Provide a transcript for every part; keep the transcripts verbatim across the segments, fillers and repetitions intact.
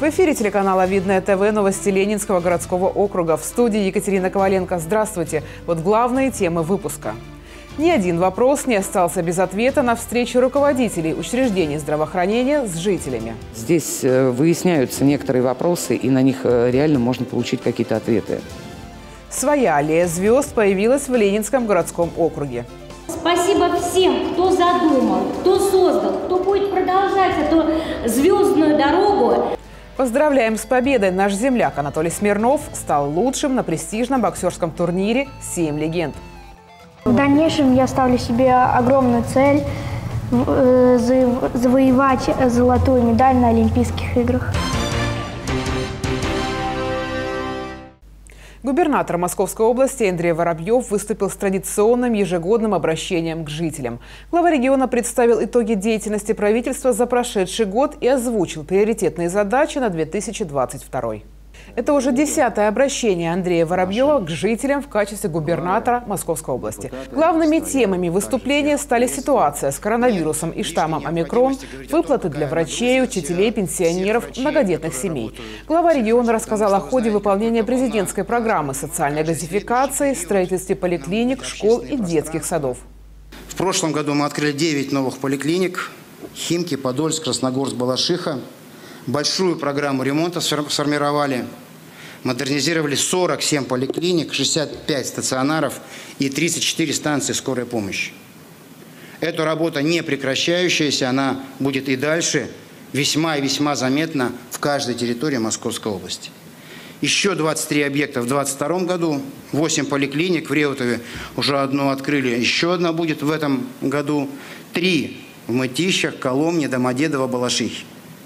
эфире телеканала «Видное ТВ» новости Ленинского городского округа. В студии Екатерина Коваленко. Здравствуйте. Вот главные темы выпуска. Ни один вопрос не остался без ответа на встрече руководителей учреждений здравоохранения с жителями. Здесь выясняются некоторые вопросы, и на них реально можно получить какие-то ответы. Своя аллея звезд появилась в Ленинском городском округе. Спасибо всем, кто задумал, кто создал, кто будет продолжать эту звездную дорогу. Поздравляем с победой! Наш земляк Анатолий Смирнов стал лучшим на престижном боксерском турнире «Семь легенд». В дальнейшем я ставлю себе огромную цель завоевать золотую медаль на Олимпийских играх. Губернатор Московской области Андрей Воробьев выступил с традиционным ежегодным обращением к жителям. Глава региона представил итоги деятельности правительства за прошедший год и озвучил приоритетные задачи на две тысячи двадцать второй. Это уже десятое обращение Андрея Воробьева к жителям в качестве губернатора Московской области. Главными темами выступления стали ситуация с коронавирусом и штаммом омикрон, выплаты для врачей, учителей, пенсионеров, многодетных семей. Глава региона рассказал о ходе выполнения президентской программы социальной газификации, строительстве поликлиник, школ и детских садов. В прошлом году мы открыли девять новых поликлиник: Химки, Подольск, Красногорск, Балашиха. Большую программу ремонта сформировали. Модернизировали сорок семь поликлиник, шестьдесят пять стационаров и тридцать четыре станции скорой помощи. Эта работа не прекращающаяся, она будет и дальше весьма и весьма заметна в каждой территории Московской области. Еще двадцать три объекта в две тысячи двадцать втором году, восемь поликлиник в Реутове, уже одну открыли, еще одна будет в этом году, три в Мытищах, Коломне, Домодедово, Балашихе.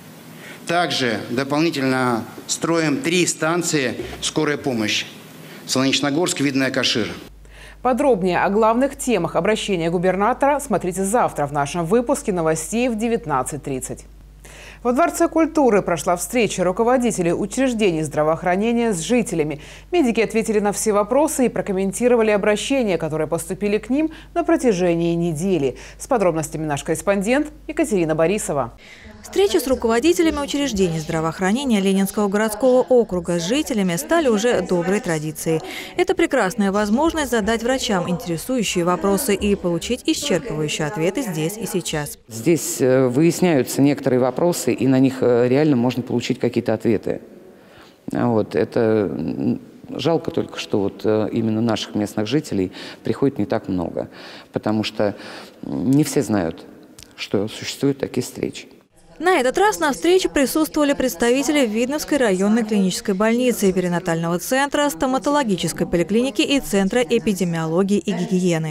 Также дополнительно строим три станции скорой помощи: Солнечногорск, Видное, Кашира. Подробнее о главных темах обращения губернатора смотрите завтра в нашем выпуске новостей в девятнадцать тридцать. Во Дворце культуры прошла встреча руководителей учреждений здравоохранения с жителями. Медики ответили на все вопросы и прокомментировали обращения, которые поступили к ним на протяжении недели. С подробностями наш корреспондент Екатерина Борисова. Встречи с руководителями учреждений здравоохранения Ленинского городского округа с жителями стали уже доброй традицией. Это прекрасная возможность задать врачам интересующие вопросы и получить исчерпывающие ответы здесь и сейчас. Здесь выясняются некоторые вопросы, и на них реально можно получить какие-то ответы. Вот. Это жалко только, что вот именно наших местных жителей приходит не так много, потому что не все знают, что существуют такие встречи. На этот раз на встрече присутствовали представители Видновской районной клинической больницы, перинатального центра, стоматологической поликлиники и Центра эпидемиологии и гигиены.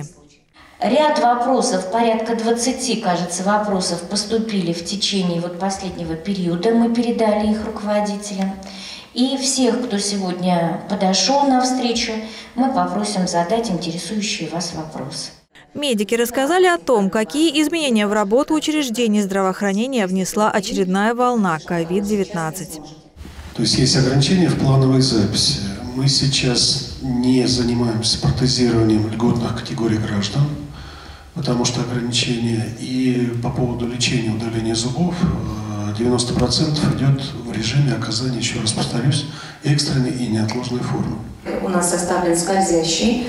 Ряд вопросов, порядка двадцати, кажется, вопросов поступили в течение вот последнего периода. Мы передали их руководителям. И всех, кто сегодня подошел на встречу, мы попросим задать интересующие вас вопросы. Медики рассказали о том, какие изменения в работу учреждений здравоохранения внесла очередная волна ковид девятнадцать. То есть есть ограничения в плановой записи. Мы сейчас не занимаемся протезированием льготных категорий граждан, потому что ограничения. И по поводу лечения удаления зубов девяносто процентов идет в режиме оказания, еще раз повторюсь, экстренной и неотложной формы. У нас составлен скользящий.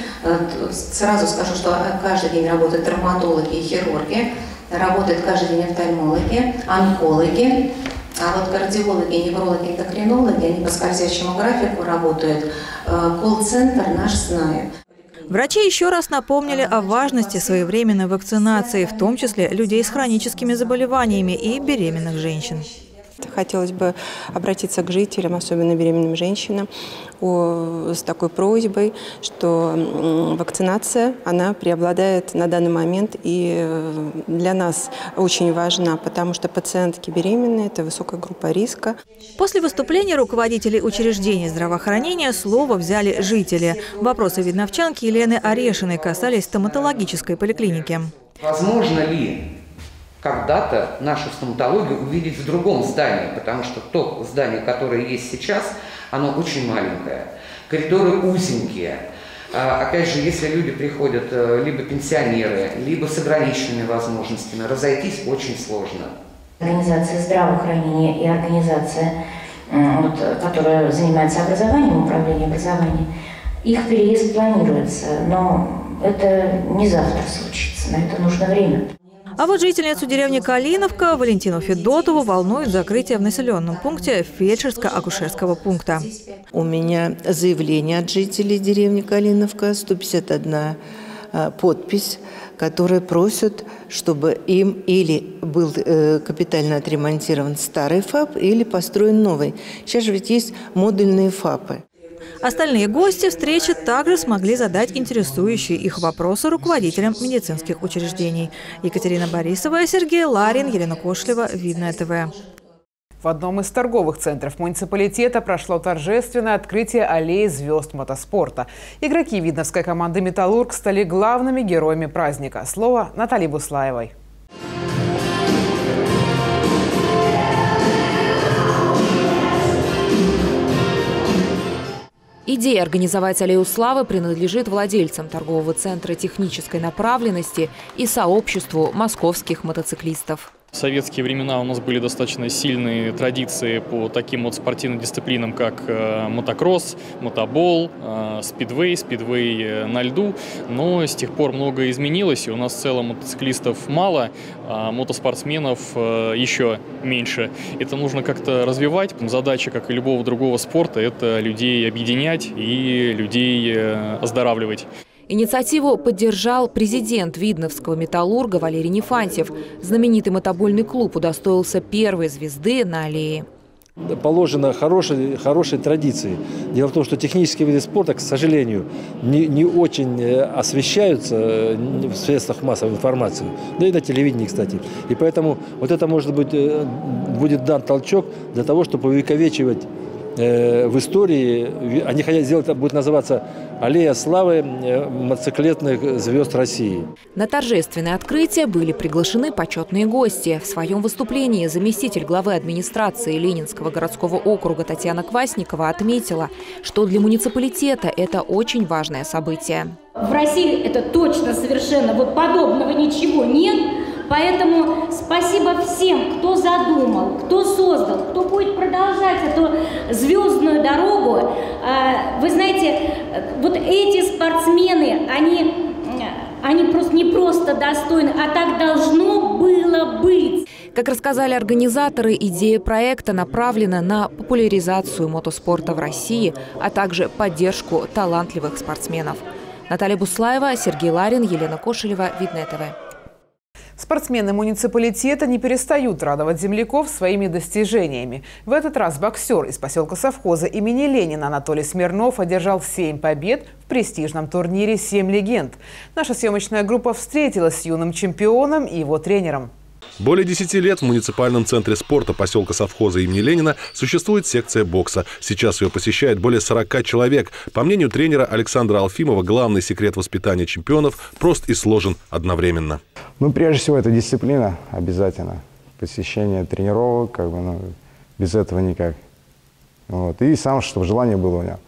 Сразу скажу, что каждый день работают травматологи и хирурги, работают каждый день офтальмологи, онкологи, а вот кардиологи, неврологи, эндокринологи, они по скользящему графику работают. Колл-центр наш знает. Врачи еще раз напомнили о важности своевременной вакцинации, в том числе людей с хроническими заболеваниями и беременных женщин. Хотелось бы обратиться к жителям, особенно беременным женщинам, с такой просьбой, что вакцинация, она преобладает на данный момент и для нас очень важна, потому что пациентки беременные – это высокая группа риска. После выступления руководителей учреждений здравоохранения слово взяли жители. Вопросы видновчанки Елены Орешиной касались стоматологической поликлиники. Возможно ли когда-то нашу стоматологию увидеть в другом здании, потому что то здание, которое есть сейчас, оно очень маленькое, коридоры узенькие. Опять же, если люди приходят, либо пенсионеры, либо с ограниченными возможностями, разойтись очень сложно. Организация здравоохранения и организация вот, которая занимается образованием, управлением образованием, их переезд планируется, но это не завтра случится, на это нужно время. А вот жительницу деревни Калиновка Валентину Федотову волнует закрытие в населенном пункте фельдшерско-акушерского пункта. У меня заявление от жителей деревни Калиновка, сто пятьдесят одна подпись, которые просят, чтобы им или был капитально отремонтирован старый ФАП, или построен новый. Сейчас же ведь есть модульные ФАПы. Остальные гости встречи также смогли задать интересующие их вопросы руководителям медицинских учреждений. Екатерина Борисова, Сергей Ларин, Елена Кошлева, Видное ТВ. В одном из торговых центров муниципалитета прошло торжественное открытие аллеи звезд мотоспорта. Игроки видновской команды «Металлург» стали главными героями праздника. Слово Наталье Буслаевой. Идея организовать аллею славы принадлежит владельцам торгового центра технической направленности и сообществу московских мотоциклистов. В советские времена у нас были достаточно сильные традиции по таким вот спортивным дисциплинам, как э, мотокросс, мотобол, э, спидвей, спидвей э, на льду. Но с тех пор многое изменилось, и у нас в целом мотоциклистов мало, а мотоспортсменов э, еще меньше. Это нужно как-то развивать. Задача, как и любого другого спорта, это людей объединять и людей э, оздоравливать. Инициативу поддержал президент видновского «Металлурга» Валерий Нефантьев. Знаменитый мотобольный клуб удостоился первой звезды на аллее. Положено хорошей, хорошей традиции. Дело в том, что технические виды спорта, к сожалению, не, не очень освещаются в средствах массовой информации, да и на телевидении, кстати. И поэтому вот это, может быть, будет дан толчок для того, чтобы увековечивать в истории, они хотят сделать, это будет называться «Аллея славы мотоциклетных звезд России». На торжественное открытие были приглашены почетные гости. В своем выступлении заместитель главы администрации Ленинского городского округа Татьяна Квасникова отметила, что для муниципалитета это очень важное событие. В России это точно совершенно вот подобного ничего нет. Поэтому спасибо всем, кто задумал, кто создал, кто будет продолжать эту звездную дорогу. Вы знаете, вот эти спортсмены, они, они просто не просто достойны, а так должно было быть. Как рассказали организаторы, идея проекта направлена на популяризацию мотоспорта в России, а также поддержку талантливых спортсменов. Наталья Буслаева, Сергей Ларин, Елена Кошелева, Видное ТВ. Спортсмены муниципалитета не перестают радовать земляков своими достижениями. В этот раз боксер из поселка Совхоза имени Ленина Анатолий Смирнов одержал семь побед в престижном турнире «Семь легенд». Наша съемочная группа встретилась с юным чемпионом и его тренером. Более десяти лет в муниципальном центре спорта поселка Совхоза имени Ленина существует секция бокса. Сейчас ее посещает более сорока человек. По мнению тренера Александра Алфимова, главный секрет воспитания чемпионов прост и сложен одновременно. Ну, прежде всего, это дисциплина обязательно. Посещение тренировок, как бы, ну, без этого никак. Вот. И сам, чтобы желание было у него,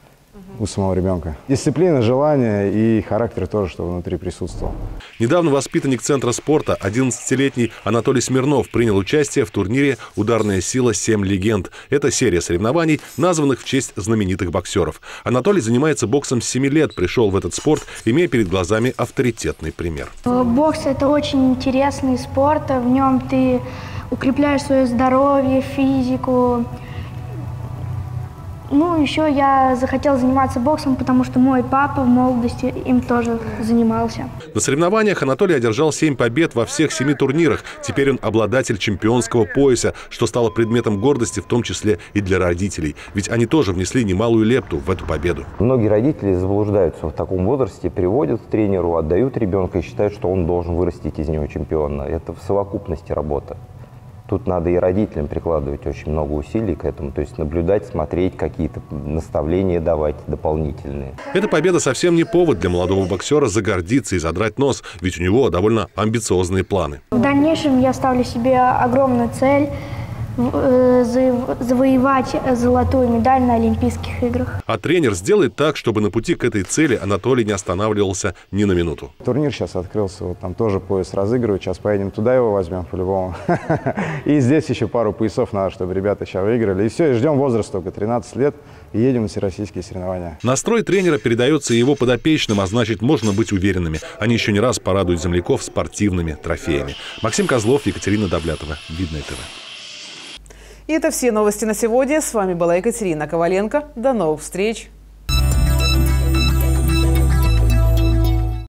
у самого ребенка. Дисциплина, желание и характер тоже, чтобы внутри присутствовал. Недавно воспитанник центра спорта, одиннадцатилетний Анатолий Смирнов, принял участие в турнире «Ударная сила. Семь легенд». Это серия соревнований, названных в честь знаменитых боксеров. Анатолий занимается боксом с семи лет, пришел в этот спорт, имея перед глазами авторитетный пример. Бокс – это очень интересный спорт. В нем ты укрепляешь свое здоровье, физику. Ну, еще я захотел заниматься боксом, потому что мой папа в молодости им тоже занимался. На соревнованиях Анатолий одержал семь побед во всех семи турнирах. Теперь он обладатель чемпионского пояса, что стало предметом гордости, в том числе и для родителей. Ведь они тоже внесли немалую лепту в эту победу. Многие родители заблуждаются в таком возрасте, приводят к тренеру, отдают ребенка и считают, что он должен вырастить из него чемпиона. Это в совокупности работа. Тут надо и родителям прикладывать очень много усилий к этому, то есть наблюдать, смотреть, какие-то наставления давать дополнительные. Эта победа совсем не повод для молодого боксера загордиться и задрать нос, ведь у него довольно амбициозные планы. В дальнейшем я ставлю себе огромную цель завоевать золотую медаль на Олимпийских играх. А тренер сделает так, чтобы на пути к этой цели Анатолий не останавливался ни на минуту. Турнир сейчас открылся, вот там тоже пояс разыгрывают, сейчас поедем туда, его возьмем по-любому. И здесь еще пару поясов надо, чтобы ребята сейчас выиграли. И все, и ждем возраст только тринадцать лет и едем на всероссийские соревнования. Настрой тренера передается его подопечным, а значит, можно быть уверенными. Они еще не раз порадуют земляков спортивными трофеями. Максим Козлов, Екатерина Доблятова. Видное ТВ. И это все новости на сегодня. С вами была Екатерина Коваленко. До новых встреч!